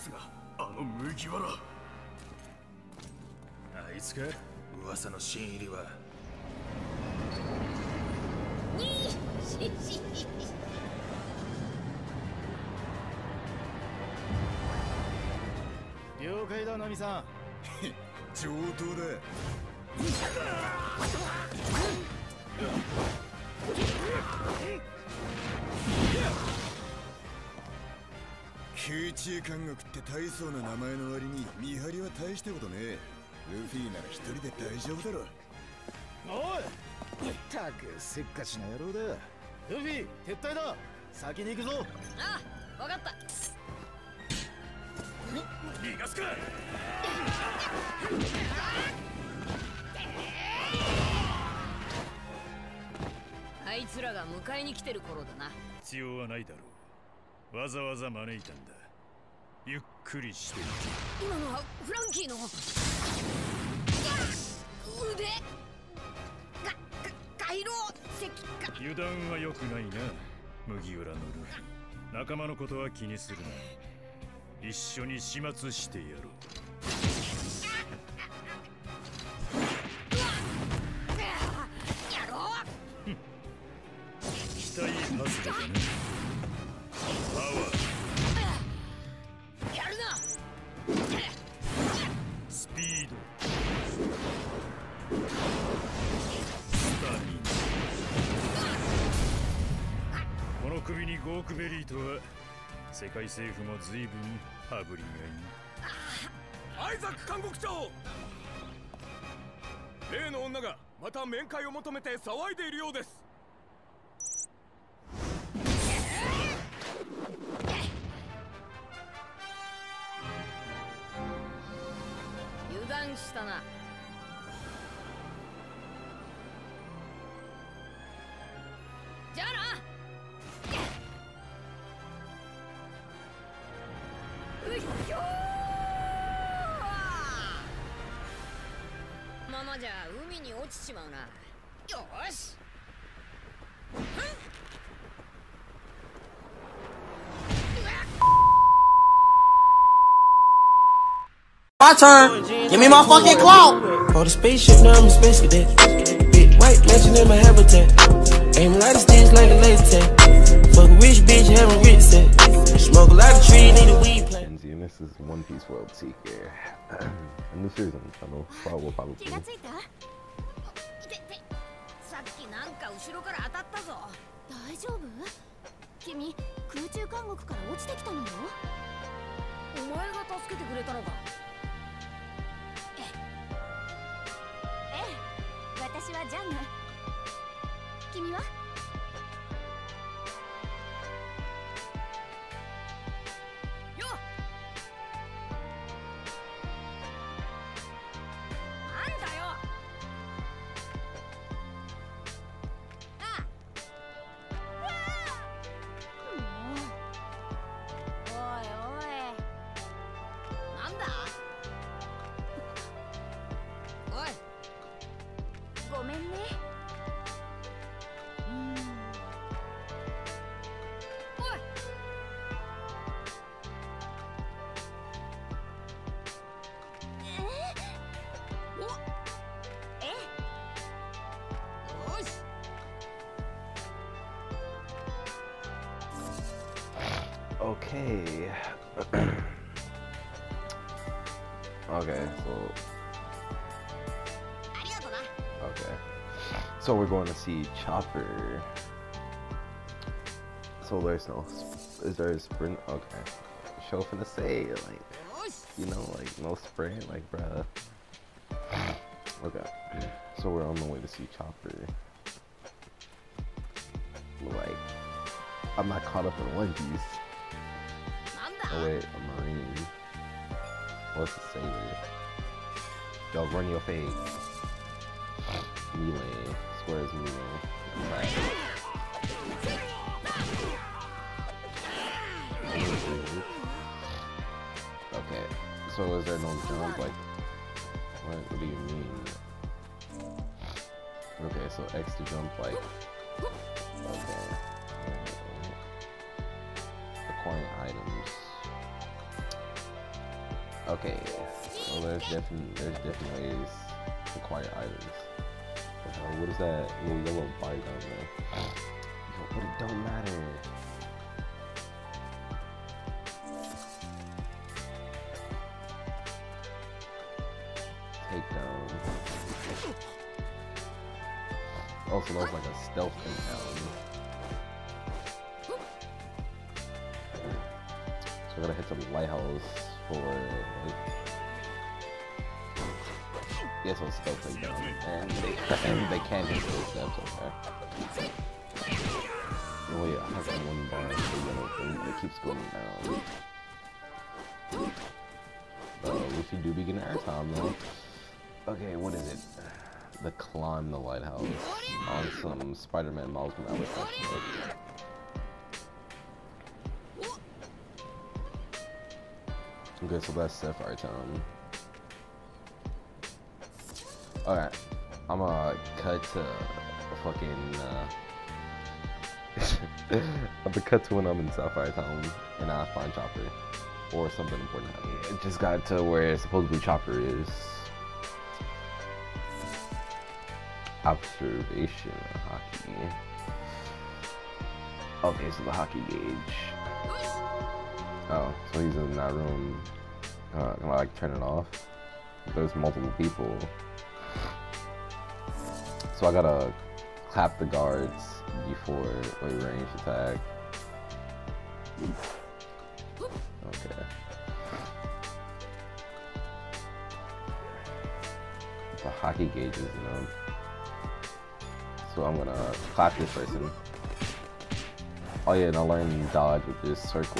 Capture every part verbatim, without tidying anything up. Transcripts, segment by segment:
つがあの麦わら。あいつか、噂の新入りは。 にしし了解だ、ナミさん。 上等だ。空中監獄って大層な名前の割に見張りは大したことねえ。ルフィなら一人で大丈夫だろ。 おい、ったくせっかちな野郎だ。ルフィ撤退だ。先に行くぞ。 ああ、わかった。 逃がすか。 あいつらが迎えに来てる頃だな。 必要はないだろう。わざわざ招いたんだ。ゆっくりしていけ。 今のはフランキーの腕が回廊石か。 油断は良くないな、麦わらのルフィ。仲間のことは気にするな。一緒に始末してやろう。 やろう。 期待外れだね。パワー、 やるな。 スピード、スタミナ。この首にゴークベリーとは世界政府も随分羽振りがいい。 アイザック監獄長、例の女がまた面会を求めて騒いでいるようです。 油断したな。じゃあな。うっひょー。ままじゃ海に落ちちまうな。よーし。 My turn. Give me my fucking clout. For the spaceship, now I'm a space cadet. Big white mansion in my habitat. Aim a lot of sticks like a laser tag. Fuck a rich bitch, having rich set. Smoke a lot of trees, need a weed plant. And this is One Piece World Seeker. And this isn't, I know, probably probably. 気がついた？てて、さっきなんか後ろから当たったぞ。大丈夫？君、空中監獄から落ちてきたのよ。お前が助けてくれたのか。私はジャンヌ。君は？よっ。なんだよ。ああ。わあ。もう。おいおい。なんだ？おい。ごめんね。うん。おい。え？お。え？よし。 Okay. Okay, so. Okay. So we're going to see Chopper. So there's no. Is there a sprint? Okay. Show finna say, like. You know, like, no sprint, like, bruh. Okay. So we're on the way to see Chopper. Like. I'm not caught up in One Piece. Oh wait, a Marine. What's the sailor? Yo, run your face. Melee. Squares melee. Right. Okay. So is there no jump? Like, what, what do you mean? Okay, so X to jump, like. Okay. Acquiring items. Okay, so there's different there's different ways to acquire items. What the hell? What is that little yellow bar down there? Yo, but it don't matter. Takedown. Oh, so that's like a stealth takedown. So I gotta hit some lighthouse for like, yeah, so it's stealth takedown, and they and they can't hit those steps. Okay. Oh yeah, I have that one bar, so you know, it keeps going down. Uh, Luffy do be getting airtime though. Okay, what is it? The climb the lighthouse on some Spider-Man Miles Morales. Okay, so that's Sapphire Town. Alright, I'm gonna cut to fucking. Uh, I'm gonna cut to when I'm in Sapphire Town and I find Chopper or something important happening. It just got to where supposedly Chopper is. Observation hockey. Okay, so the hockey gauge. Oh, so he's in that room. Uh, can I like turn it off? There's multiple people. So I gotta clap the guards before a range attack. Okay. The hockey gauge is, you know. So I'm gonna clap this person. Oh yeah, and I'll learn dodge with this circle.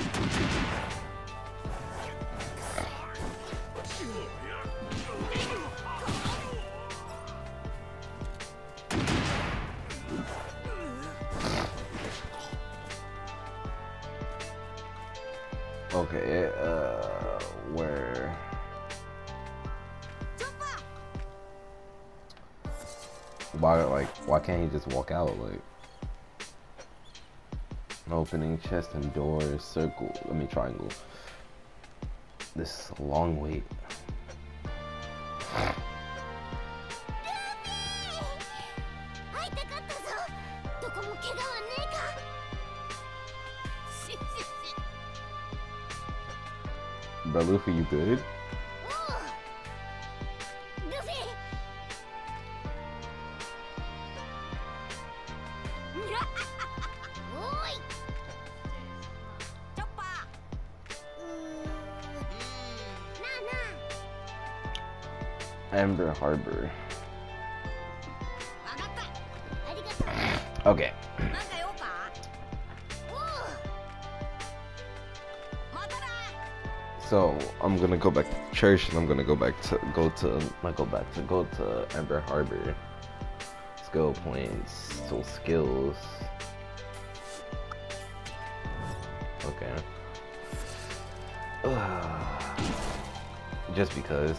Okay, uh, where? Why, like, why can't he just walk out? Like, opening chest and doors, circle, I mean triangle. This is a long wait. Bro, Luffy, you good? Amber Harbor. Okay. So I'm gonna go back to church and I'm gonna go back to go to not go back to go to Amber Harbor. Skill points, so skills. Okay. Just because.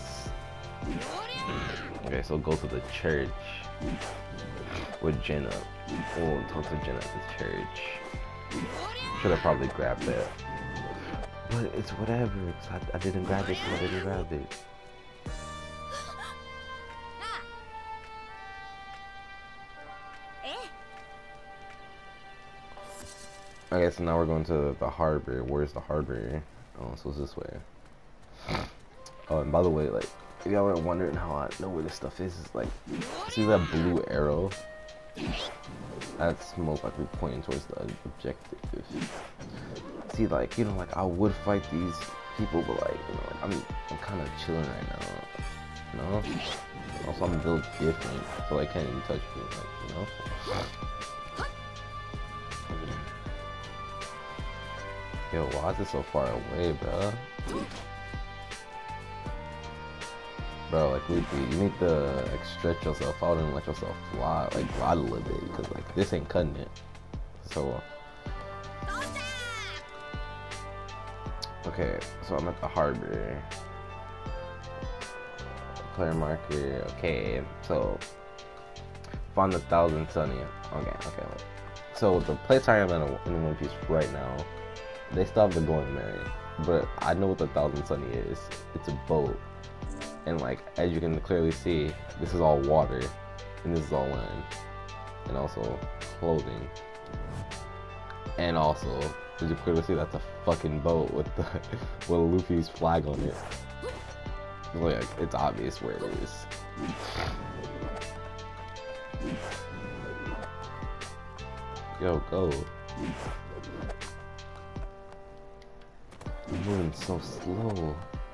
Okay, so go to the church with Jenna. We'll talk to Jenna at the church. Should have probably grabbed that. But it's whatever. It's, I, I didn't grab it, so I didn't grab it. Okay, so now we're going to the harbor. Where's the harbor? Oh, so it's this way. Oh, and by the way, like, if y'all are wondering how I know where this stuff is, it's like, see that blue arrow? That's most likely pointing towards the objective. See, like, you know, like, I would fight these people, but, like, you know, like, I'm, I'm kind of chilling right now, you know? Also, I'm built different, so I can't even touch me, like, you know? Yo, why is it so far away, bro? Bro, like, Luffy, you need to, like, stretch yourself out and let yourself fly, like, glide a little bit, because, like, this ain't cutting it. So, uh, okay, so I'm at the harbor. Player marker, okay, so, find the thousand sunny. Okay, okay, so, the place I am in, in One Piece right now, they still have the Golden Mary, but I know what the Thousand Sunny is. It's a boat, and like as you can clearly see, this is all water, and this is all land, and also clothing, and also as you clearly see, that's a fucking boat with the with Luffy's flag on it. Like it's obvious where it is. Yo, go. You're moving so slow.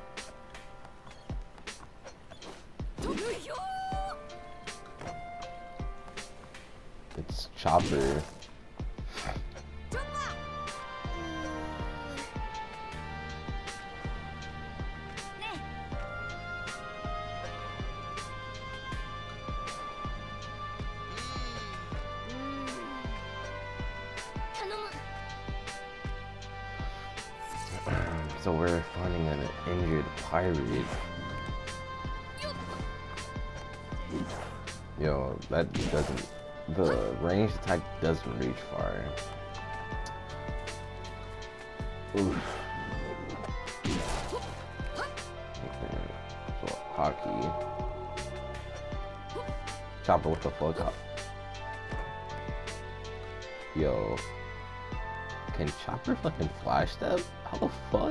It's Chopper. So we're finding an injured pirate. Yo, that doesn't... The ranged attack doesn't reach far. Oof. Okay. So, hockey. Chopper, what the fuck up? Yo. Can Chopper fucking flash step? How the fuck?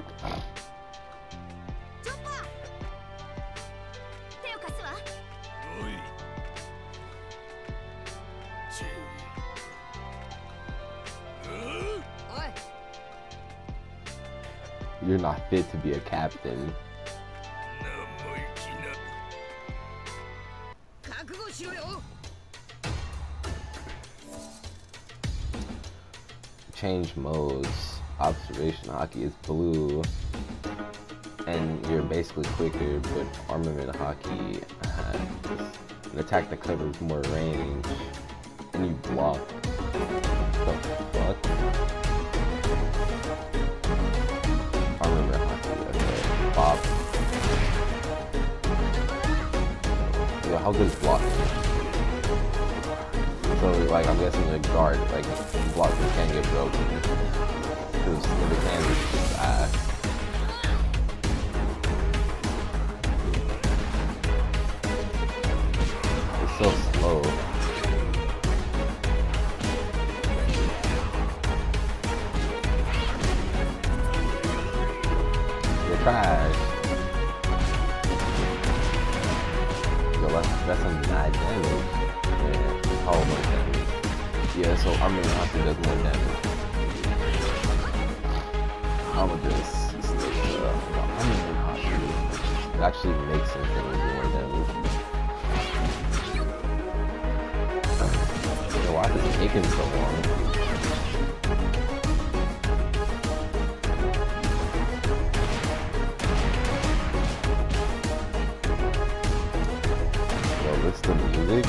You're not fit to be a captain. Change modes. Observation hockey is blue, and you're basically quicker, but armament hockey has an attack that covers more range, and you block. What the fuck? Armament hockey, okay. Pop. Yo, how good is blocking? So, like, I'm guessing the guard, like, blockers can't get broken. Because if it can, it's just ass. It's so slow. You're trash. Yo, that's, that's some mad damage. Yeah, how much damage? Yeah, so I'm gonna have to do more damage. I'm gonna just stick uh, I'm gonna not do it. It actually makes sense that we do more damage. Yo, why is it taking so long? Yo, listen to the music.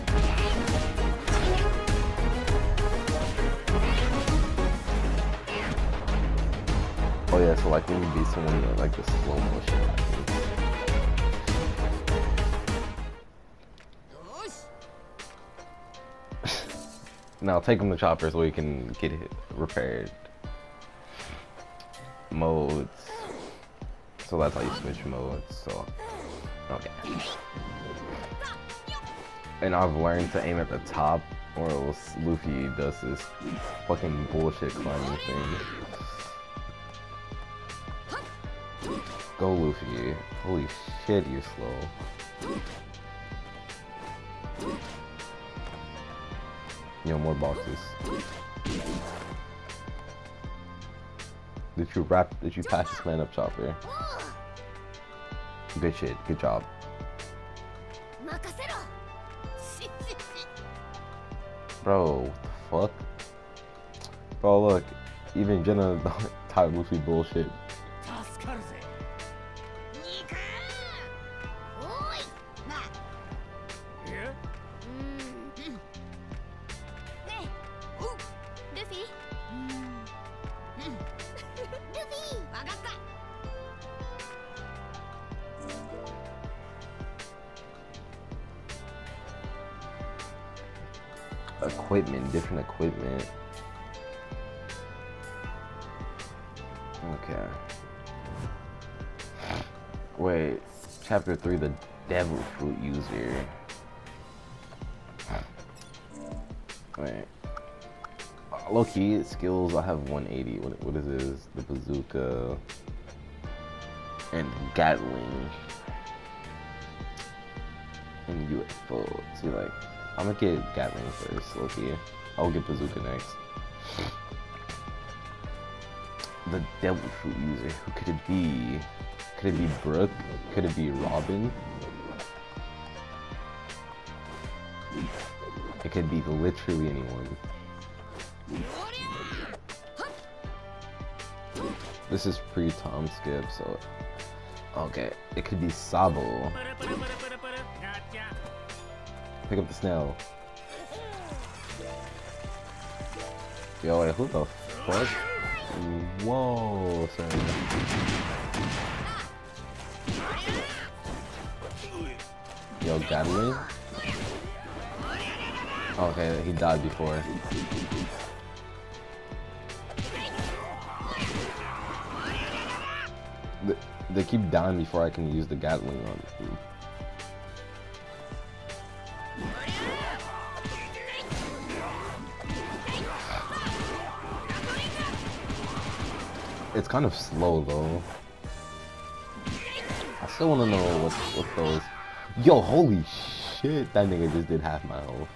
Oh yeah, so like when you beat someone that like the slow motion happens. Now take him to Chopper so he can get it repaired. Modes. So that's how you switch modes, so okay. And I've learned to aim at the top or else Luffy does this fucking bullshit climbing thing. Go Luffy. Holy shit, you're slow. Yo, more boxes. Did you wrap, did you patch this man up, Chopper? Good shit, good job. Bro, what the fuck? Bro, look, even Jenna tired Luffy bullshit. Equipment, different equipment. Okay. Wait, chapter three, the devil fruit user. Wait. Low key skills, I have one eighty. What, what is this? The bazooka and Gatling and U F O. See, like, I'm gonna get Gatling first. Low key, I'll get bazooka next. The devil fruit user. Who could it be? Could it be Brooke? Could it be Robin? It could be literally anyone. This is pre-Tom skip, so okay. It could be Sabo. Pick up the snail. Yo, wait, who the fuck? Whoa, sorry. Yo, Gatling? Okay, he died before. They, they keep dying before I can use the Gatling on them. It's kind of slow though. I still want to know what, what those... Yo, holy shit, that nigga just did half my health.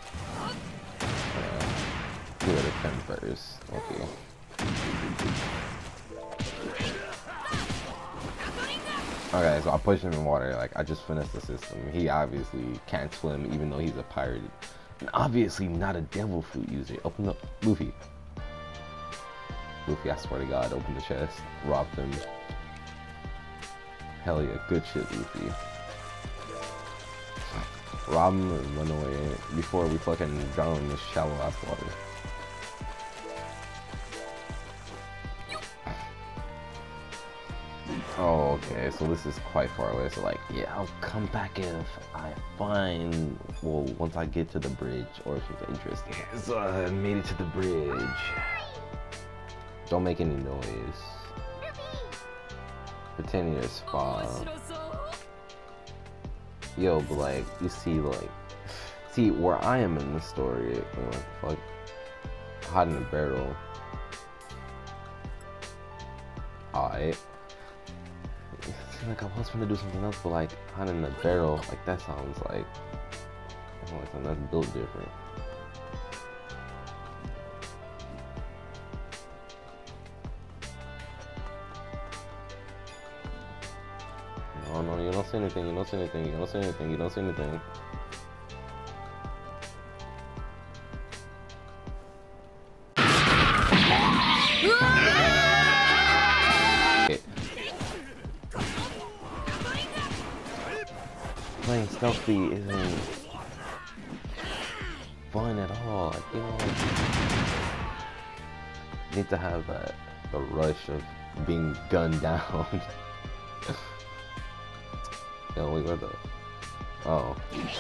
Uh, give it a ten first. Okay. Okay, so I pushed him in water. Like, I just finished the system. He obviously can't swim, even though he's a pirate. And obviously not a devil fruit user. Open up, Luffy. Luffy, I swear to God, open the chest. Rob them. Hell yeah, good shit, Luffy. Rob him and run away before we fucking drown in this shallow ass water. Oh, okay, so this is quite far away, so like, yeah, I'll come back if I find, well, once I get to the bridge, or if it's interesting. So I made it to the bridge. Don't make any noise. Pretend you're a spa. Yo, but like, you see, like, see, where I am in the story, wait, what the fuck? Hide in a barrel. Alright. Like I was gonna do something else, but like hide in a barrel, like that sounds like, like something that's built different. No, no, you don't say anything. You don't say anything. You don't say anything. You don't say anything. Playing stealthy isn't fun at all. Like, you know, like, you need to have that the rush of being gunned down. Yo, wait, where the? Oh.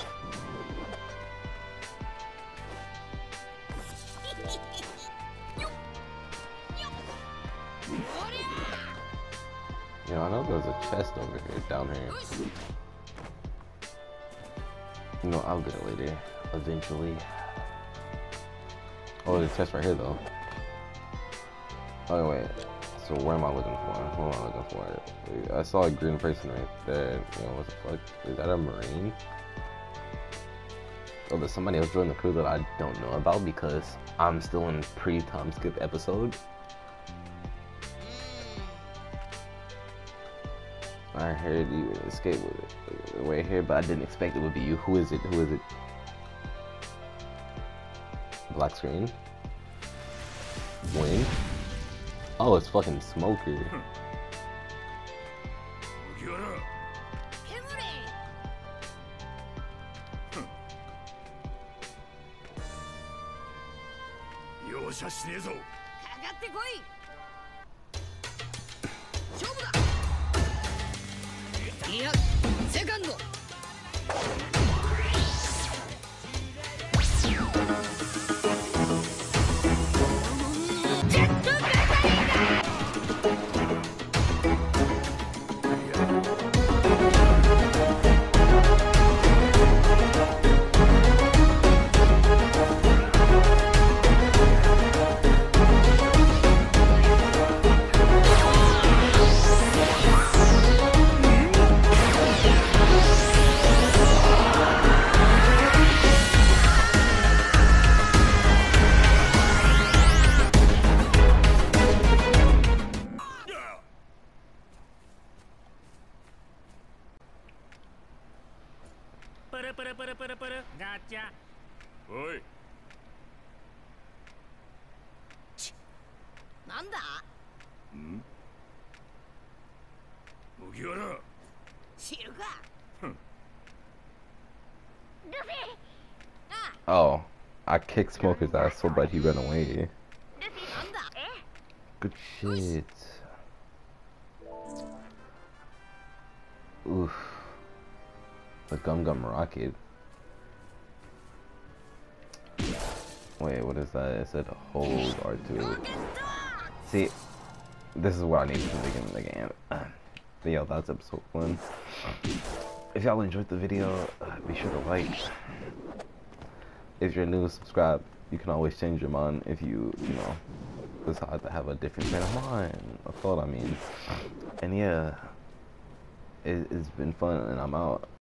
You know, I know there's a chest over here, down here. No, I'll get it later, eventually. Oh, there's a chest right here, though. Oh, wait. So where am I looking for? What am I looking for? Wait, I saw a green person right there. You know, what the fuck? Is that a Marine? Oh, there's somebody else joining the crew that I don't know about because I'm still in pre-time skip episode. I heard you escaped with it right here, but I didn't expect it would be you. Who is it? Who is it? Black screen. Wing. Oh, it's fucking Smoker. なんだ？ ん？麦わら。 知るか。 ふん。 ルフィ。 Oh, I kicked Smoker's ass so bad he ran away. Good shit. Oof. The Gum Gum Rocket. Wait, what is that? It said hold R two. See, this is what I need from the beginning of the game. But yo, that's episode one. If y'all enjoyed the video, uh, be sure to like. If you're new, subscribe. You can always change your mind if you, you know, decide to have a different frame of mind. I thought, I mean. And yeah, it, it's been fun, and I'm out.